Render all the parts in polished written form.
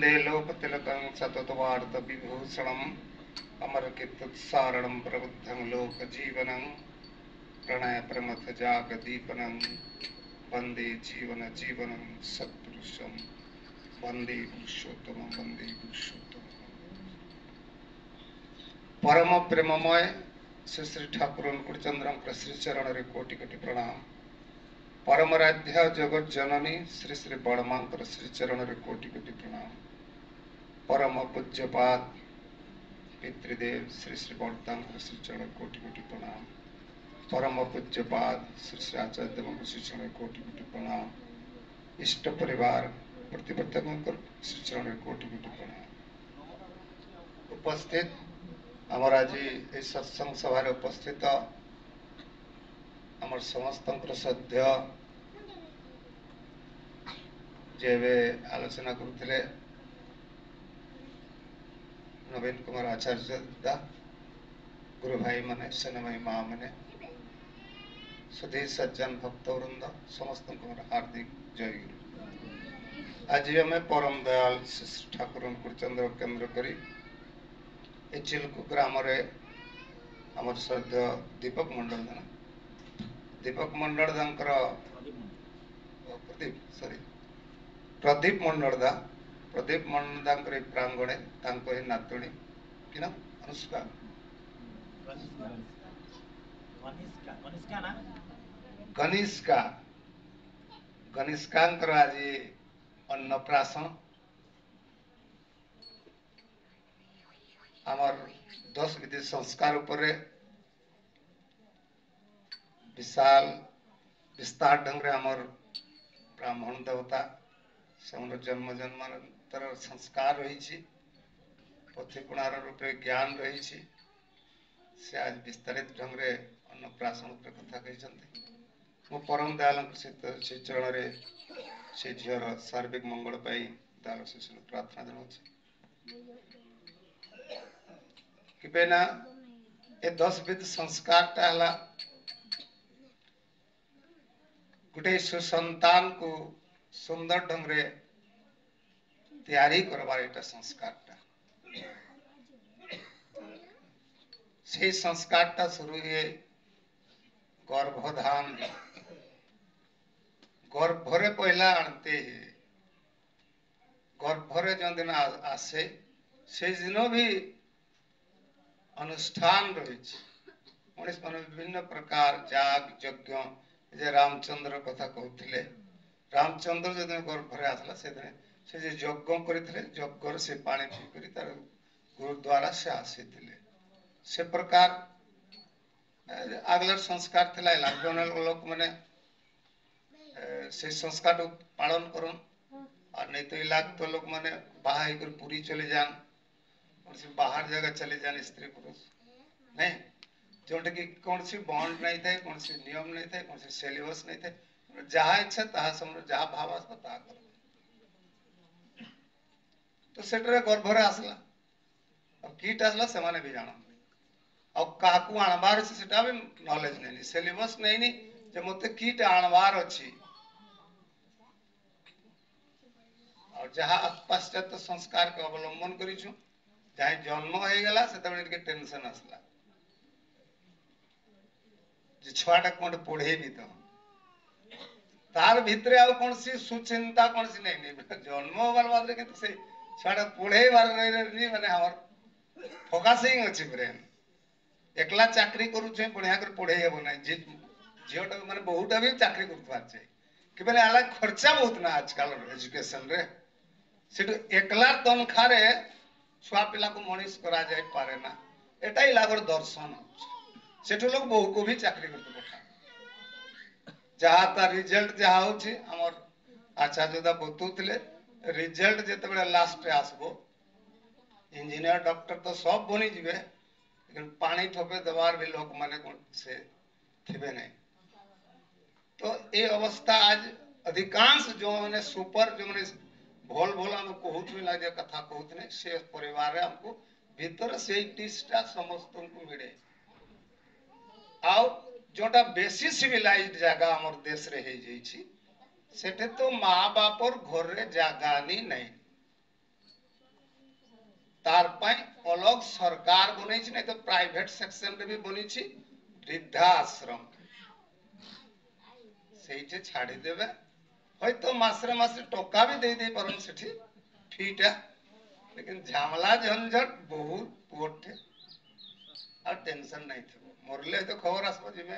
लोकतिलकं सततवार्तविभूषणम् अमरकीर्तिसारणं प्रबुद्धं लोकजीवनं प्रणयप्रमथजागदीपनं वन्दे जीवनं सत्पुरुषं वन्दे पुरुषोत्तमं परम प्रेममय श्री श्री ठाकुर चंद्रम श्री चरण रे कोटि कोटि प्रणाम। परमराध्या जगत जननी श्री श्री बड़मांकर श्री चरण रे कोटि कोटि प्रणाम। परम पूज्यपाद पितृदेव श्री श्री बड़तांकर श्री चरण कोटि कोटि प्रणाम। परम पूज्यपाद श्री श्री आचार्य देव श्री चरण कोटि कोटि प्रणाम। इष्ट परिवार प्रतिपत्तकर श्री चरण कोटि कोटि प्रणाम। उपस्थित आमर आज सत्संग सभार उपस्थित आमर समस्त सद्य जेबे आलोचना करुले नवीन कुमार आचार्य दा गुरु भाई माने सेना भाई माँ मैंने सुधी सज्जन भक्तवृंद समस्त हार्दिक जय गुरु। आज आम परम दयाल श्री ठाकुर चंद्र केन्द्र करी चिलकु ग्राम आमर श्रद्ध दीपक मंडल प्रदीप मंडल दा प्रांगणे नातुणी कि ना अनुष्का गनिष्का आज अन्नप्राशन आमर 10 विधि संस्कार उपरे विशाल विस्तार ढंग आमर ब्राह्मण देवता से जन्म जन्मांतर संस्कार रही पथिपुणार रूपे ज्ञान रही से आज विस्तारित ढंग से अन्नप्राशन कथा कहते मो परम दयाल श्री चरण से झीर सार्विक मंगल दयाल शिष्य प्रार्थना जनाऊँ कि बेना ए 10 विध संस्कार गोटे सुसंतान को सुंदर ढंग रे तैयारी करवार एटा संस्कार से संस्कार शुरू हुए गर्भधान गर्भरे पहला आनते गर्भरे जो दिन आसे से दिन भी अनुष्ठान रही मनीष मान विभिन्न प्रकार जाग यज्ञ जे रामचंद्र कथा कहते रामचंद्र जो दिन गर्भरे आसला से दिन से यज्ञ करते यज्ञ से पानी पीकर तार गुरुद्वारा से आसी से प्रकार आगलर संस्कार थिला लोक मैंने से संस्कार पालन करन और नहीं तो इलाक तो लोग मैंने बाहर कर पूरी चले जान बाहर जगह चले जान स्त्री पुरुष नहीं जोटा कि कौन सी बॉन्ड नहीं थे कौन सी नियम नहीं थे कौन सी सिलेबस नहीं थे जहाँ इच्छा ता समय जहाँ भाव आसला ता कर तो सेटरे गर्भरे आसला अब किट आसला से माने भी जाना अब काकू आणबार से सेटा भी नॉलेज नहीं सिलेबस नहीं जे मते किट आणबार अछि और जहाँ पाश्चात्य संस्कार के अवलंबन करिछु जहाँ जन्म हो गला से तबे के टेंशन आसला जे छुआटा कोन पढ़े भी तो तार भितरे आ कौन सी सुचिंता कौन सी नहीं जन्म होगार बाद रे से छुआटा पढ़े बार नहीं माने हमर फोकसिंग अछि ब्रेन एकला चाकरी करू छै बढ़िया कर पढ़े हेबो नै जे जेटा माने बहुटा भी चाकरी करतबार छै कि बेले आला खर्चा बहुत ना आजकल एजुकेशन रे सेटु एकला तनखा रे छुआ पिला को मनीष करा जाय पारे ना एटाई लागर दर्शन सेठु लोग बहु को भी चाकरी करते पठा जहाँ ता रिजल्ट जहाँ होछि हमर आचार्यदा बतौतले रिजल्ट जेते बेले लास्ट रे आसबो इंजीनियर डॉक्टर तो सब बनी जिवे लेकिन पानी ठोपे दबार भी लोग माने से थिबे नहीं तो ये अवस्था आज अधिकांश जो मैंने सुपर जो मैंने भोल भोल हम कहूत लगे कथा कहूत नहीं से परिवार हमको भीतर से टीस्टा समस्त को मिले आउ जोटा बेसी सिविलाइज्ड जगह हमर देश रे हे सेठे तो माँ बापर घर रे जागा नहीं तार पाई अलग सरकार बनै नहीं तो प्राइवेट सेक्शन रे भी बनी वृद्धाश्रम से छाड़ी देवे तो मासरे मासरे टोका भी दे पारन सेठी फीटा लेकिन झामला झंझट बहुत पोटे और टेंशन नहीं थे मरले तो खबर आसब जिमे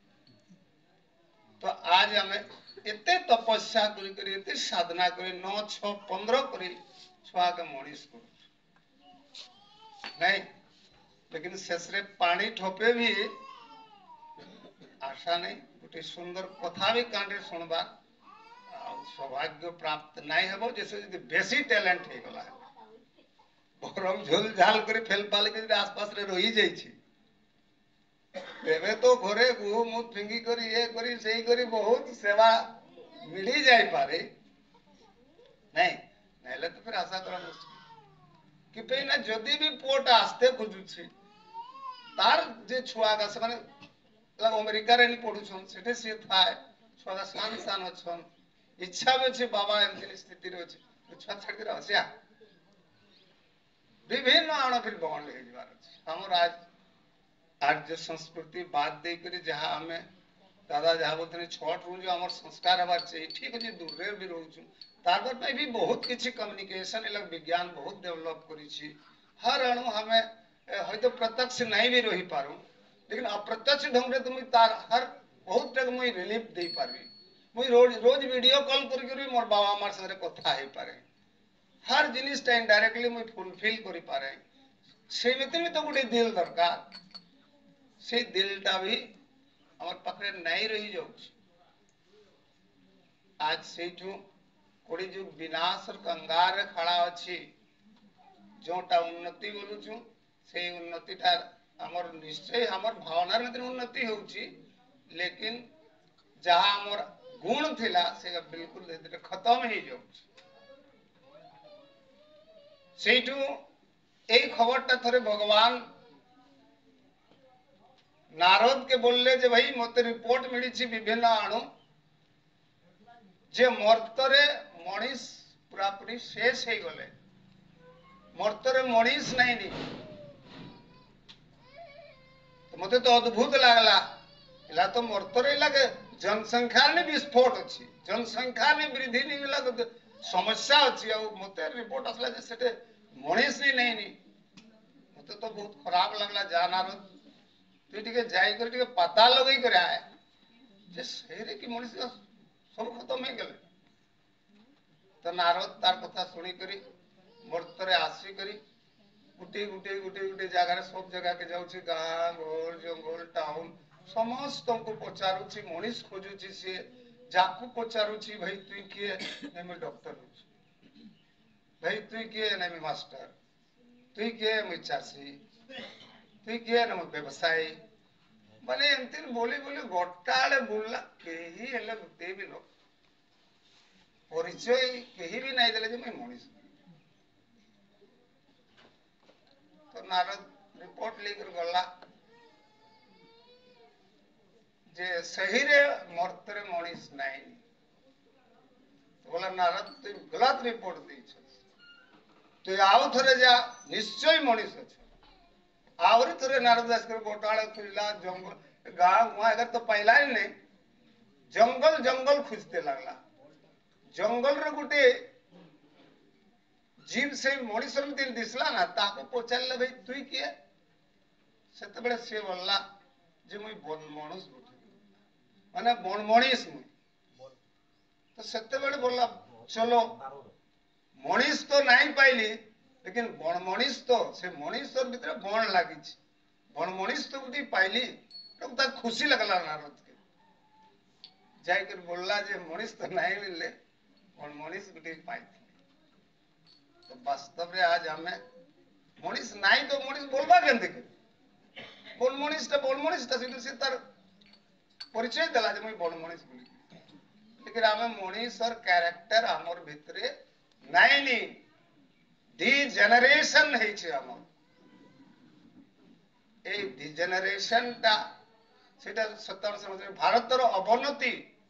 तो आज आम एते तपस्या करी एते साधना करी 9 6 15 करी छुआ के मनीष कर नहीं लेकिन शेष रे पानी ठोपे भी आशा नहीं गोटे सुंदर कथा भी कांडे सुनबार सौभाग्य प्राप्त नहीं हेबो जैसे यदि बेसी टैलेंट हे गला बरम झोल झाल करे फेल पाल के आसपास रे रही जाई छी तेबे तो घरे गु मुत फिंगी करी ये करी सही करी बहुत सेवा मिली जाई पारे नहीं नहले तो फिर आशा करा मुश्किल कि पे ना जदी भी पोट आस्ते खुजुछि तार जे छुआ का से माने अमेरिका रे नि पढु छन सेठे से थाए छुआ का शान शान छन इच्छा में बाबा एमती स्थिति छुआ छाड़ के रसिया विभिन्न आण फिर बंद हो हमर आज आर्य संस्कृति बात दे करी जहां हमें दादा जहां बोलते छठ रू जो हमर संस्कार हबार चाहिए ठीक है दूर रे भी रहू तार पर में भी बहुत किछि कम्युनिकेशन अलग विज्ञान बहुत डेवलप करी छी हर अणु हमें हयतो प्रत्यक्ष नहीं भी रही पारू लेकिन अप्रत्यक्ष ढंग रे तुम तार हर बहुत तक मुई रिलीफ दे पारबी मुई रोज रोज वीडियो कॉल करी मोर बाबा मार संगे कथा हे पारे हर जिनिस टा इनडायरेक्टली मुई फुलफिल करी पारे से में तो गोटे दिल दरकार से दिलटा भी हमर पाखरे नहीं रही जाऊ आज से कोड़ी जो विनाश कंगार रे खड़ा अछि जोटा उन्नति बोलुछु से उन्नतिटा हमर निश्चय हमर भावना में उन्नति होउची लेकिन जहां हमर गुण थिला से बिल्कुल धीरे धीरे खत्म हो जाऊ सेठू ए खबरटा थरे भगवान नारद के बोलले जे भाई मते रिपोर्ट मिली छी विभिन्न अणु जे मर्तरे मनीष पूरा पूरी शेष हो गले मर्तरे मनीष नहीं नी तो मते तो अद्भुत लागला इला तो मर्तरे लगे जनसंख्या ने विस्फोट अछि जनसंख्या ने वृद्धि नहीं मिला तो समस्या अछि आ मते रिपोर्ट असला जे सेटे मनीष नहीं नी मते तो बहुत खराब लागला जा नारद तु टिके जाई कर टिके पता लगई करे आए जे शरीर की मनुष्य सब खत्म हो गले तो नारद तार कथा सुनी करी मर्तरे आसी करी गुटे गुटे गुटे गुटे जगह सब जगह के जाउछि गां घर जंगल टाउन समस्त को पचारुछि मनीष खोजुछि से जाकू पचारुछि भाई तु किए नेमी डॉक्टर होछि भाई तु किए नेमी मास्टर तु किए मी चासी तु किए नेमी व्यवसायी माने एमती बोली बोली गोटाड़े बुल्ला केही हेले गुटे भी लोग परिचय केही भी नहीं देले जे मैं मनीष तो नारद रिपोर्ट लेकर गला जे सही रे मर्तरे मनीष नहीं तो बोला नारद तु गलत रिपोर्ट दी तो आउ थरे जा निश्चय मनीष अच्छे आवरी थोड़े नारद दास कर गोटाला खुला जंगल गांव वहां अगर तो पहला ही नहीं जंगल जंगल खुजते लगला जंगल रे गुटे जीव से मनीष दिन दिसला ना ताको पचारले भाई तुई किए सेते बेले से बोलला जे मुई बन मनुष्य माने बन मनीष मुई तो सेते बेले बोलला चलो मनीष तो नहीं पाइली लेकिन बन मनीष तो से मनीष तो भीतर बन लागी बन मनीष तो गुटी पाइली तो ता खुशी लगला नारद के जाय कर बोलला जे मनीष तो नहीं मिलले बन मनीष गुटी पाई तो वास्तव रे आज हमें मनीष नहीं तो मनीष बोलबा केनते के बन मनीष ता से तार परिचय देला जे मैं बन मनीष बोली लेकिन हमें मनीष और कैरेक्टर हमर भितरे नहीं नी डिजेनरेशन है छे हमर ए डिजेनरेशन ता सेटा 70 समय भारत रो अवनति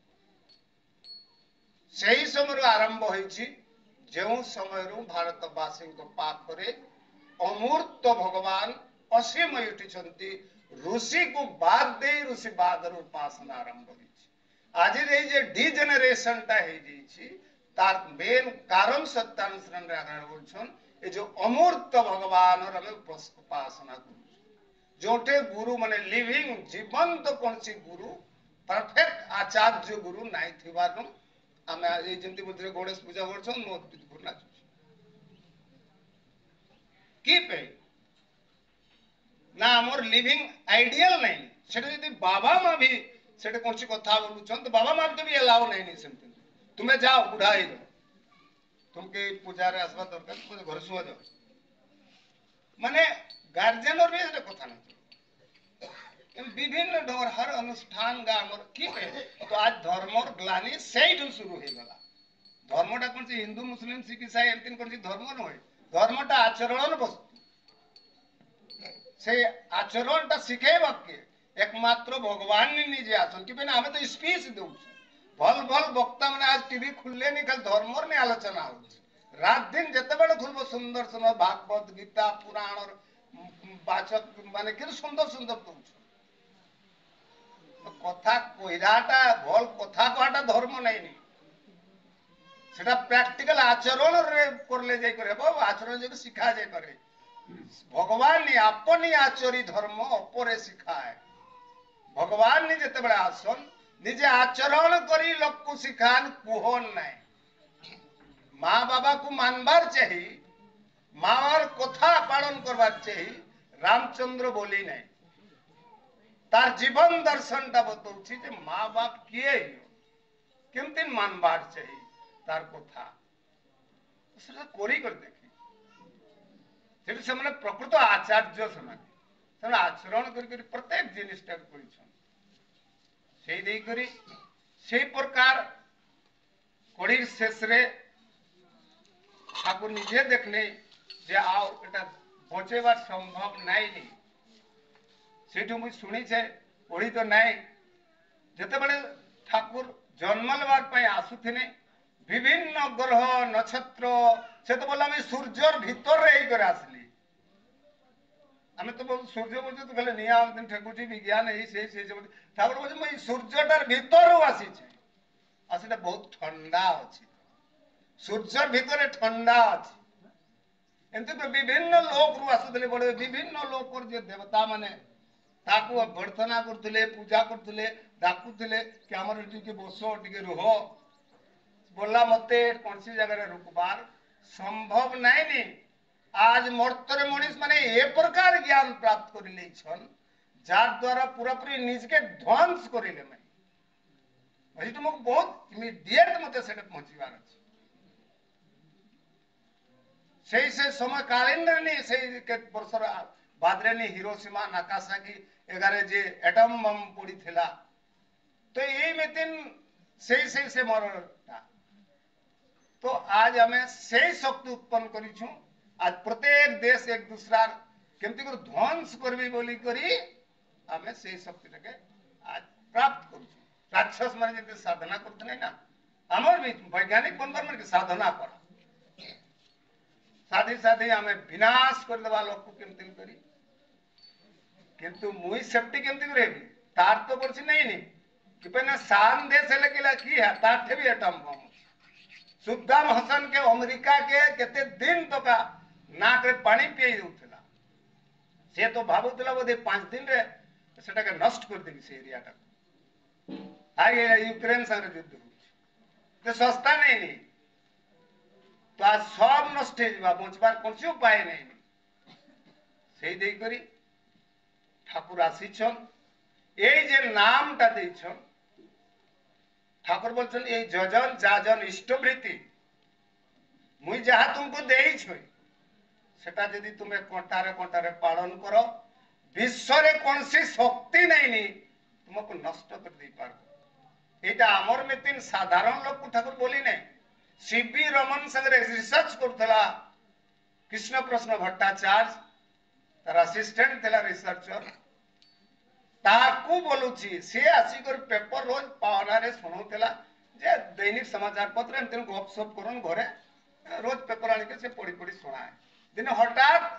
सही समय आरंभ होई छी जेउ समय रो भारतवासी को पाखरे अमूर्त भगवान असीम उठिछंती ऋषि को बाद दे ऋषि बादर उपासना आरंभ होई आज रे जे डिजेनरेशन टा हे जी तार मेन कारण सत्यानुसरण रे आगे बोलछन ए जो अमूर्त भगवान और हमें उपासना करू जोटे गुरु माने लिविंग जीवंत कोनसी गुरु परफेक्ट आचार्य गुरु नाइ थिबारु आमे ए जेंति बुद्ध गणेश पूजा करछन मोत गुरु ना की पे ना हमर लिविंग आइडियल नै सेटा यदि बाबा मा भी सेटा कोनसी कथा बोलुछन तो बाबा मा तो भी अलाउ नै नै सेमति तुमे जाओ बुढ़ाई तुमके पूजा रे आसबा दरकार तुम घर सुआ जाओ माने गार्जियन और भी कथा नै विभिन्न ढंग हर अनुष्ठान गामर की तो आज धर्म और ग्लानी सेठू शुरू हो गला धर्मटा कौन सी हिंदू मुस्लिम सिख ईसाई एमतिन कौन सी धर्म नय धर्मटा आचरण वस्तु से आचरणटा शिखेबा के एकमात्र भगवान ने निजे आसन कि हमें तो स्पीच दउ भल भल वक्ता माने आज टीवी खुलले नहीं खाली धर्म और ने आलोचना हो रात दिन जते बड़े खुलबो सुंदर सुंदर भागवत गीता पुराण और वाचक माने कि सुंदर सुंदर दउ कथा कहिराटा भल कथा कहटा धर्म नै नि सेटा प्रैक्टिकल आचरण रे करले जाय करे बाबा आचरण जे सिखा जाय करे भगवान ने अपनी आचरी धर्म अपरे सिखाए भगवान ने जते बडा आसन निजे आचरण करी लोक को सिखान कुहन नै मां बाबा को मानबार चाहि मार कथा पालन करबार चाहि रामचंद्र बोली नै तार जीवन दर्शन टा बतौछि जे माँ बाप किए केमती मानबार चाहिए तार कथा सेटा कोरी कर देखी सेटा से माने प्रकृत आचार्य समाने आचरण कर प्रत्येक जिनिसटा करिछन सेई देई करी सेई प्रकार कोड़ी शेष रे ठाकुर निजे देखने जे आओ एटा बचेबार संभव नाइ नि सेठू मुझे शुणी छे ओढ़ी तो नाई जते बड़े ठाकुर जन्मलवार पाई आसुथिने विभिन्न ग्रह नक्षत्र से तो बोला मैं सूर्यर भीतर रे कर आसली हमें तो बोल सूर्य बोलते तो कहले निया दिन ठेकुची विज्ञान है से ठाकुर बोले मैं सूर्यटार भीतर आसी छे आसेटा बहुत ठंडा अछि सूर्यर भीतर ठंडा अछि एंते तो विभिन्न लोक रु आसुदले बड़े विभिन्न लोक और जे देवता माने ताकू प्रार्थना करथले पूजा करथले डाकुथले कि हमर एठी के बसो टिके रह बोला मते कोनसी जगह रे रुकबार संभव नै नि आज मर्तर मनीष माने ए प्रकार ज्ञान प्राप्त कर ले छन जार द्वारा पूरा पूरी निज के ध्वंस करिले मैं अजी तुमको बहुत इमीडिएट मते सेट पहुंचीबार अछि से समय कालीन रे से के वर्षर बादरे नि हिरोशिमा नागासाकी एगारे जे एटम बम पड़ी थिला तो यही मेतिन से मरता तो आज हमें से शक्ति उत्पन्न करी छु आज प्रत्येक देश एक दूसरा केमती कर ध्वंस करबी बोली करी हमें से शक्ति के आज प्राप्त करू राक्षस माने जे साधना करते नहीं ना हमर भी वैज्ञानिक बनबर मन के साधना कर साथी साथी हमें विनाश कर देवा लोक को केमती करी किंतु मुई सेफ्टी केमती करेबी तार तो पड़छि नहीं नी कि पने शान देश लगेला की है तार थे भी एटम बम सुद्दाम हसन के अमेरिका के केते दिन तो का नाक रे पानी पिए उठला से तो भाबुतला बोधे 5 दिन रे सेटा के नष्ट कर देबी से एरिया टा आगे यूक्रेन संग युद्ध तो सस्ता नहीं नी तो आज सब नष्ट हो बचबार कौन उपाय नहीं से दे करी ठाकुर आसीछन ए जे नामटा देछन ठाकुर बोलछन ए जजन जाजन इष्टवृत्ति मुई जहा तुमको देई छई सेटा यदि तुमे कंटारे पालन करो विश्व रे कोनसी शक्ति नहीं नी तुमको नष्ट कर दे पार एटा हमर मेतिन साधारण लोक ठाकुर बोली नै सीबी रमन संगे रिसर्च करथला कृष्ण प्रश्न भट्टाचार्य तार असिस्टेंट थला रिसर्चर ताकू बोलुची से आसी कर पेपर रोज पावना रे सुनौतला जे दैनिक समाचार पत्र एमते गपसप करन घरे रोज पेपर आनी के से पढ़ी पढ़ी सुनाए दिन हठात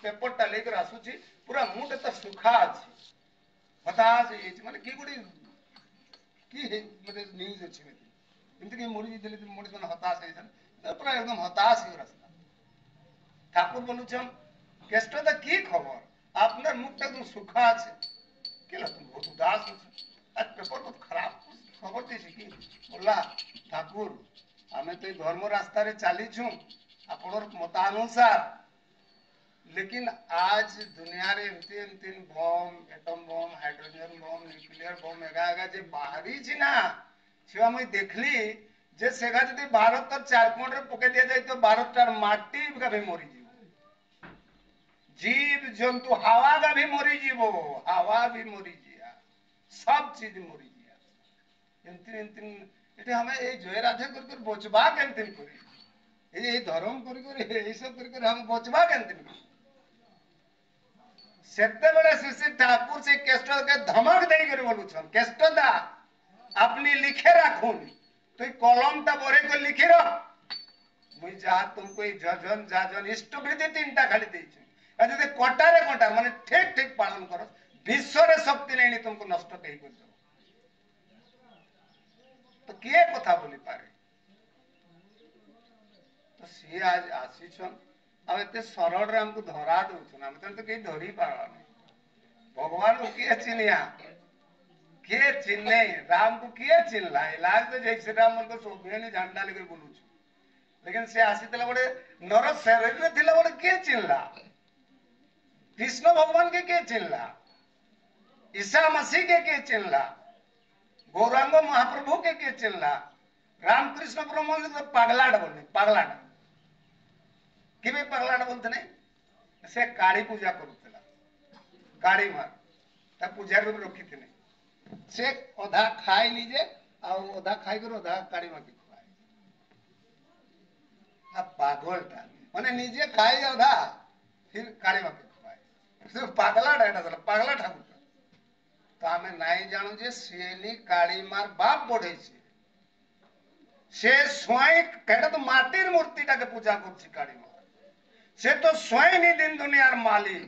पेपर टा लेकर आसुची पूरा मुंड तो सुखा अछि हताश हे माने की गुडी की हे मतलब न्यूज अछि एमती कि मरी जेते मोड़ जन हताश हे जन पूरा एकदम हताश हे रास्ता ठाकुर बोलुछन केष्ट दा की खबर आपनर मुख एकदम सुखा আছে केला तुम बहुत उदास हो आज पेपर बहुत खराब खबर देछि कि बोला ठाकुर आमे तो धर्म रास्ता रे चाली छु आपनर मतानुसार लेकिन आज दुनिया रे एमती एमती bomb atom bomb hydrogen bomb nuclear bomb एगा एगा जे बाहरी छि ना से मुई देखली जे सेगा जदि भारत तर चार कोण रे पके दिया जाय तो भारत तार माटी का भी मरी जीव जीव जंतु हवा का भी मरी जीवो हवा भी मरी जिया सब चीज मरी जिया एमती एमती एटे हमें ए जय राधे कर कर बचबा केमती करी ए धर्म करी ए सब कर हम बचबा केमती सेते बड़े श्री ठाकुर से केष्ट के धमक देई कर बोलुछन केष्ट दा अपनी लिखे राखुन तुई कलम ता बरे को लिखि रख मुई जा तुमको जजन जाजन इष्ट विधि तीनटा खाली देइछु आ जदि कटारे कटा माने ठीक ठीक पालन करो विश्व रे शक्ति नहीं तुमको नष्ट कहि कर दो तो किए कथा बोली पारे तो सी आज आसीछन अब एते सरल रे हमको धरा दउछन हम तो कहीं धरी पारवा नहीं भगवान को किए चिनिया किए चिन्ने राम को किए चिन्हला इलाज तो जय श्री राम मन को सोभिए नहीं झंडा लेकर बोलू लेकिन से आसी तला बड़े नर शरीर में थिला बड़े किए चिन्हला कृष्ण भगवान के चिन्हला ईसा मसीह के चिन्हला गौरांग महाप्रभु के चिन्हला रामकृष्ण परमहंस तो पागलाट बोलने पागलाट कि पागलाट बोलते नहीं से काली पूजा करुला काली मार ता पूजा को रखी थे से अधा खाई लीजे आ अधा खाई कर अधा काली मार के खुआए आ पागलटा माने निजे खाई अधा फिर काली मार के खुआए से पागलाट है ना पागला ठाकुर तो हमें नहीं जानू जे सेनी काली मार बाप बढ़े से स्वयं कहता तो माटिर मूर्ति टा के पूजा करछि काली मार से तो स्वयं ही दिन दुनियार मालिक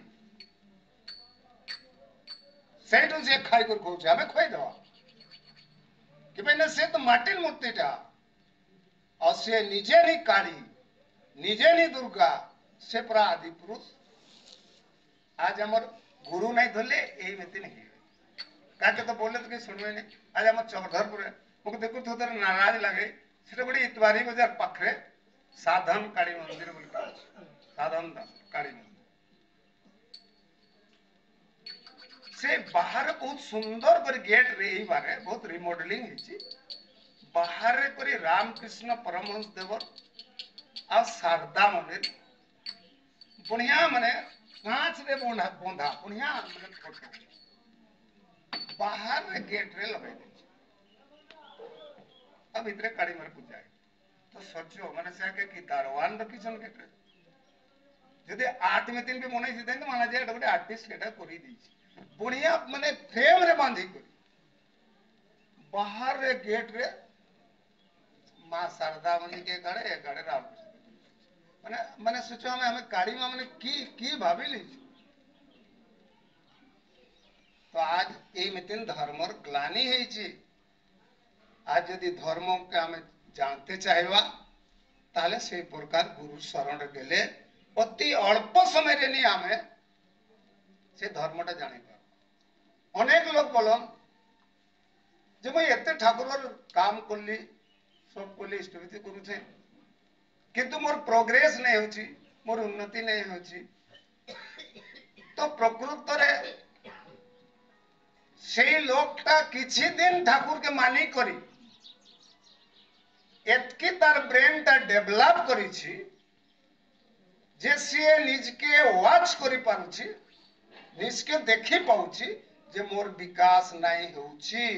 सेठू से खाई कर खोचे हमें खोई दवा कि भाई से तो माटिर मूर्ति टा और से निजे नहीं काली निजे नहीं दुर्गा से पूरा आदि पुरुष आज हमार गुरु नहीं धोले यही व्यक्ति नहीं काके तो बोले तो कहीं सुनवे नहीं आज हमार चौधरपुर मुझे देखो तो उधर नाराज लगे सेटा बड़ी इतवारी बाजार पाखरे साधन काली मंदिर बोल साधन काली मंदिर से बाहर बहुत सुंदर कर गेट रे ही बारे बहुत रिमॉडलिंग हिची बाहर रे करी रामकृष्ण परमहंस देवर आ शारदा मंदिर बढ़िया माने कांच रे बोंधा बोंधा बढ़िया माने फोटो बाहर रे गेट रे लगे अब इतरे काली मार पूजा तो सोचो माने से के की दारवान रखिछन गेट रे जदि आर्ट में तीन भी मने से देन माना जाय गोटे आर्टिस्ट केटा करी दी बढ़िया माने फ्रेम रे बांधी करी बाहर रे गेट रे मां शारदा मणि के गड़े राम माने माने सोचो हमें काली मां माने की भाबी ली तो आज ए मितिन धर्मर ग्लानि है छी आज यदि धर्म के हमें जानते चाहेवा ताले से प्रकार गुरु शरण गेले अति अल्प समय रे नहीं हमें से धर्मटा जानी पार अनेक लोग बोलन जे मैं एते ठाकुर काम करली सब करली इष्टविधि करूछे किंतु मोर प्रोग्रेस नहीं होची मोर उन्नति नहीं होची तो प्रकृत रे से लोकटा किछि दिन ठाकुर के मानी करी एतकी तार ब्रेन ता डेवलप करी छी जे से निज के वाच करी पारुछि निज के देखि पाउछि जे मोर विकास नहीं होउछि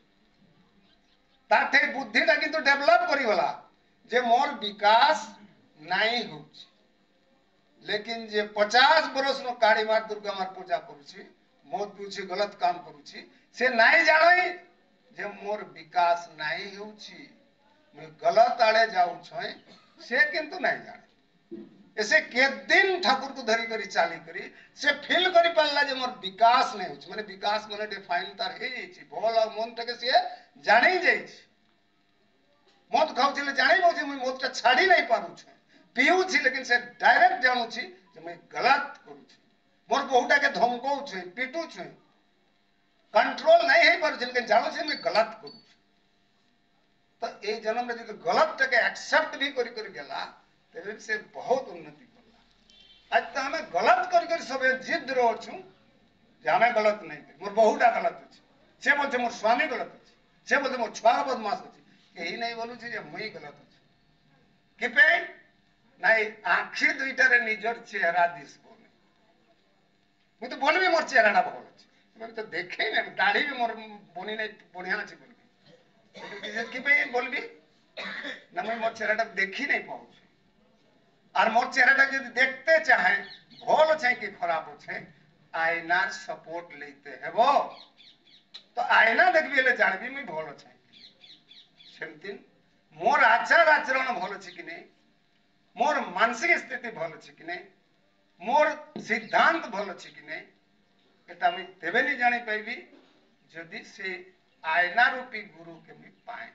ताठे बुद्धिटा किंतु डेवलप करी वाला जे मोर विकास नहीं होउछि लेकिन जे 50 बरस नो काली मार दुर्गा मार पूजा करूछि मोर पूछि गलत काम करूछि से नहीं जानई जे मोर विकास नहीं होउछि मैं गलत आड़े जाऊ छै से किंतु नहीं जाने ऐसे के दिन ठाकुर को धरी करी चाली करी से फील करी पाला जे मोर विकास नहीं होछ माने विकास माने डिफाइन तार हे जाईछि भल आ मन तके से जानि जाईछि मद खाउछि जानि बोछि मुई मदटा छाडी नहीं पारुछि पिउछि लेकिन से डायरेक्ट जानुछि जे मुई गलत करूछि मोर बहुटा के धमकौछि पिटुछि कंट्रोल नहीं है पारुछि लेकिन जानुछि मुई गलत करूछि तो ए जन्म रे जदि गलत तके एक्सेप्ट भी करी करी गेला तेरे से बहुत उन्नति करला आज तो हमें गलत कर सब जिद रोचु जे हमें गलत नहीं कर मोर बहुटा गलत अछि से बोलते मोर स्वामी गलत अछि से बोलते मोर छुआ बदमाश अछि यही नहीं बोलु छी जे मुई गलत अछि कि पे नहीं आंखी दुईटा रे निजर चेहरा दिस कोने मु तो बोलबी मोर चेहराटा भल अछि मैं तो देखे नहीं दाढ़ी भी मोर बनी नहीं बढ़िया अछि बोलबी कि पे बोलबी ना मैं मोर चेहराटा देखी नहीं पाऊँ और मोर चेहराटा यदि देखते चाहे भल छे कि खराब छे आईनार सपोर्ट लेते हेबो तो आईना देखबी ले जानबी मैं भल छे सेमती मोर आचार आचरण भल छी कि नहीं मोर मानसिक स्थिति भल छी कि नहीं मोर सिद्धांत भल छी कि नहीं एटा मैं तेबे नहीं जानी पाइबी जदि से आईना रूपी गुरु के मैं पाए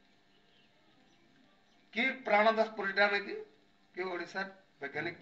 कि प्राणदास परिडा में कि ओडिसा वैज्ञानिक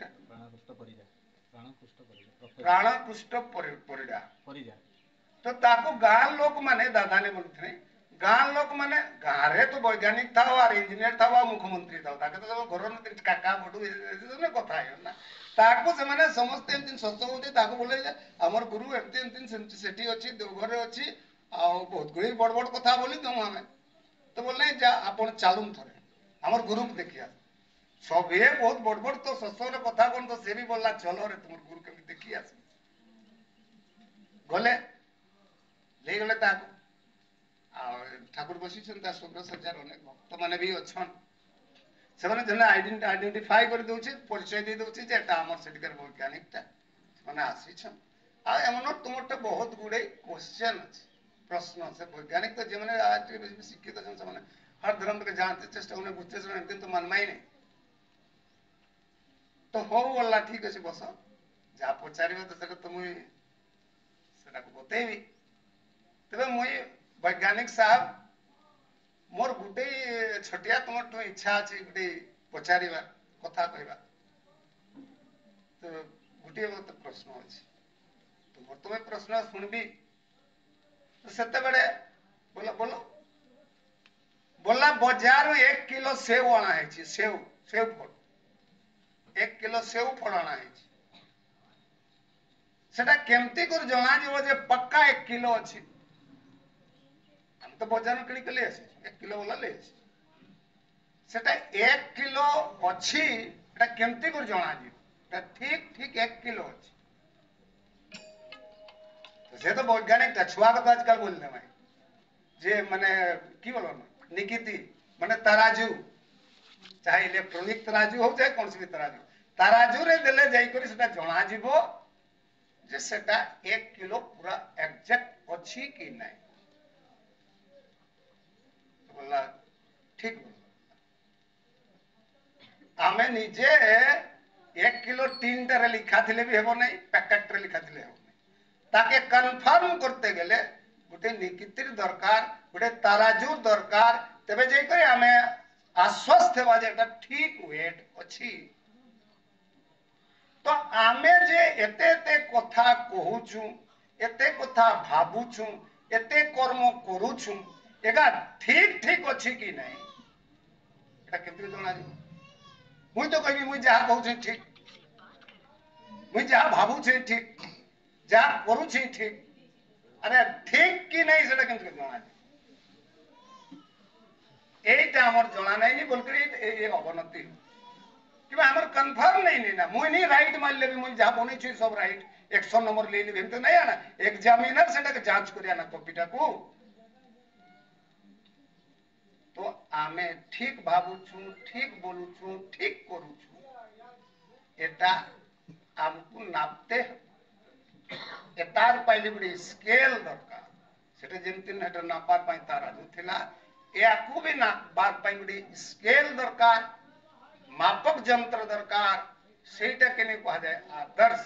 प्राणपुष्ट परिडा तो ताको गाँ लोक माने दादा ने बोलते गाँ लोक माने गाँ रे तो वैज्ञानिक था और इंजीनियर था मुख्यमंत्री था ताके तो घर न काका बडू ने कथा है ना ताको से माने समस्त एमतिन सत्य होते ताको बोले जे हमर गुरु एमति एमतिन सेठी अछि देवघर रे अछि आ बहुत गुडी बड़ बड़ कथा बोली दम हमें तो बोले जा आपण चालुम थरे हमर गुरु को देखिया सब ये बहुत बड़ बड़ तो ससुर कथा कोन तो से भी बोलला चलो रे तुम गुरु के देखी आस गले ले गले ताको आ ठाकुर बसी छन ता सुब्र सज्जार अनेक भक्त माने भी अछन से माने जने आइडेंटिफाई कर दोछि परिचय दे दोछि जे एटा हमर सेटिकर वैज्ञानिक ता माने आसी छन आ एमनो तुमटे बहुत गुडे क्वेश्चन अछि प्रश्न से वैज्ञानिक तो जे माने आज शिक्षित छन से माने हर धर्म के जानते चेष्टा उन्हें बुझते छन एमतिन तो मनमाई नहीं तो हो बोला ठीक अच्छे बस जहाँ पचार तो तो मुई बतेबी तेरे मुई वैज्ञानिक साहब मोर गुटे छटिया तुम इच्छा अच्छे गोटे पचार कथा कहवा तो गोटे मत प्रश्न अच्छे तुम तुम्हें प्रश्न शुणबी तो से बोलो बोलो बोला बाजार 1 किलो सेव अणा है सेव सेव फल 1 किलो सेव फल अणा है सेटा केमती कर जना जीवो जे पक्का 1 किलो अछि हम तो बाजार किणी के ले आसे 1 किलो वाला ले आसे सेटा 1 किलो अछि एटा केमती कर जना जीवो एटा ठीक ठीक 1 किलो अछि तो से तो वैज्ञानिक ता छुआ को आजकल बोल दे भाई जे माने की बोलो ना निकिति माने तराजू चाहे इलेक्ट्रॉनिक तराजू हो चाहे कौन सी भी तराजू रे देले जाई करी सेटा जना जीवो जे सेटा 1 किलो पूरा एग्जैक्ट अछि कि नहीं बोला ठीक बोला आमे निजे 1 किलो 3 टा रे लिखा थिले भी हेबो नहीं पैकेट रे लिखा थिले हेबो नहीं ताके कंफर्म करते गेले गोटे निकितिर दरकार गोटे तराजू दरकार तबे जे करे आमे आश्वस्त हेबा जे एटा ठीक वेट अछि तो आमे जे एते एते कथा कहूछु एते कथा भाबुछु एते कर्म करूछु एगा ठीक ठीक अछि कि नहीं एटा केते जना जी मुई तो कहबी मुई जहा कहूछु ठीक मुई जहा भाबुछु ठीक जहा करूछु ठीक अरे ठीक कि नहीं सेटा केते जना एटा हमर जना नहीं बोलकरी ए अवनति कि हमर कंफर्म नहीं ना मुई नहीं राइट मान लेबी मुई जा बनै छी सब राइट 100 नंबर ले लेबी तो नहीं आना एग्जामिनर सेटा के जांच करिया ना कॉपीटा को तो आमे ठीक भाबुछु ठीक बोलुछु ठीक करूछु एटा हमकु नापते एतार पहले बड़ी स्केल दरकार सेटा जेमतिन हेटा नापार पई ताराजू थिला याकू भी ना बात पई बड़ी स्केल दरकार मापक यंत्र दरकार सेटा के नहीं कहा जाए आदर्श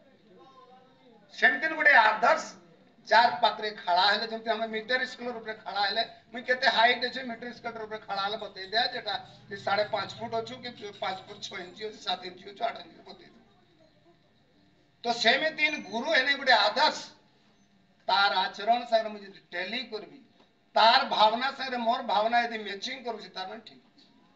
सेमती गोटे आदर्श चार पाखरे खड़ा है जमती हमें मीटर स्केल ऊपर खड़ा है मुई केते हाइट अछि मीटर स्केल ऊपर खड़ा है बतई दे जेटा 5.5 फुट अछि कि 5 फुट 6 इंच अछि 7 इंच अछि 8 इंच बतई तो सेमे तीन गुरु है नहीं गोटे आदर्श तार आचरण सागर मुझे टेली करबी तार भावना सागर मोर भावना यदि मैचिंग करू तार मन ठीक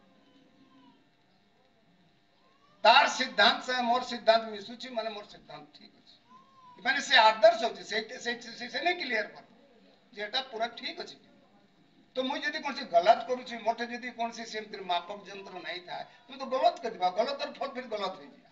तार सिद्धांत से मोर सिद्धांत मिसुची माने मोर सिद्धांत ठीक अछि माने से आदर्श होची से नहीं क्लियर कर जेटा पूरा ठीक अछि तो मुझे यदि कोन से गलत करूची मोटे यदि कोन से सेमतिर मापक यंत्र नहीं था तो गलत कर दिबा गलत और फल फिर गलत हो जिया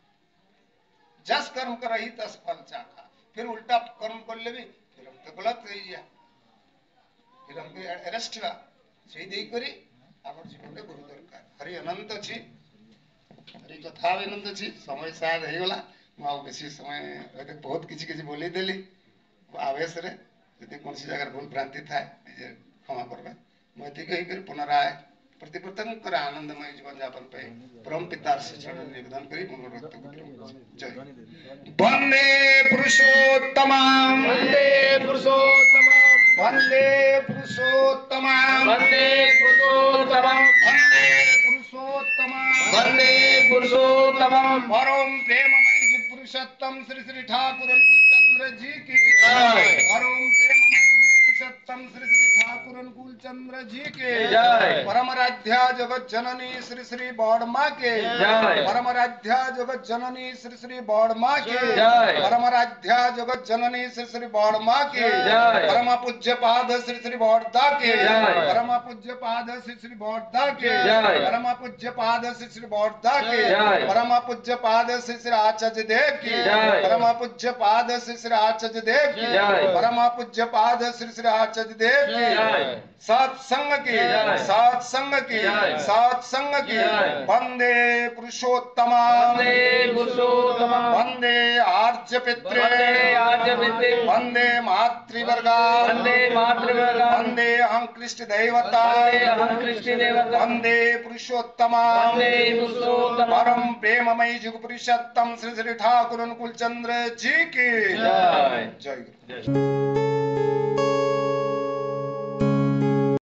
जस कर्म करही तस फल चाखा फिर उल्टा कर्म कर लेबी फिर हम तो गलत हो जिया फिर हमको अरेस्ट ला से देई करी हमर जीवन में गुरु दरकार हरि अनंत अछि हरि कथा अनंत अछि समय शायद हे गला माउ बेसी समय होते बहुत किछि किछि बोली देली आवेश रे यदि कोन सी जगह भूल भ्रांति थाए क्षमा करबे मैं ठीक ही कर पुनराय प्रतिपतन कर आनंदमय जीवन यापन पे परम पिता से चरण निवेदन करी मनोरथ जय वंदे पुरुषोत्तमं वंदे पुरुषोत्तमं वंदे पुरुषोत्तमं वंदे पुरुषोत्तमं वंदे पुरुषोत्तमं वंदे पुरुषोत्तमं परम प्रेममय जी पुरुषोत्तम श्री श्री ठाकुर कुलचंद्र जी की जय। परम प्रेममय जी पुरुषोत्तम श्री श्री ठाकुर कुलचंद्र जी के जय। परमराध्या जगत जननी श्री श्री बौड़मा के जय। परमराध्या जगत जननी श्री श्री बौड़मा के जय। परमराध्या जगत जननी श्री श्री बौड़मा के जय। परम पूज्य पाद श्री श्री बौड़दा के जय। परम पूज्य पाद श्री श्री बौड़दा के जय। परम पूज्य पाद श्री श्री बौड़दा के जय। परम पूज्य पाद श्री श्री आचार्य देव की जय। परम पूज्य पाद श्री श्री आचार्य देव की जय। परम पूज्य पाद श्री श्री आचार्य देव की जय। सत्संग की जय। सत्संग की जय। सत्संग की जय। वंदे पुरुषोत्तम वंदे पुरुषोत्तमं वंदे आर्य पित्रे वंदे आर्य पित्रे वंदे मातृवर्गा वंदे मातृवर्गा वंदे अहं कृष्ण देवता वंदे अहं कृष्ण देवता वंदे पुरुषोत्तम वंदे पुरुषोत्तमं परम प्रेममय जुग पुरुषोत्तम श्री श्री ठाकुर कुलचंद्र जी की जय। जय गुरु।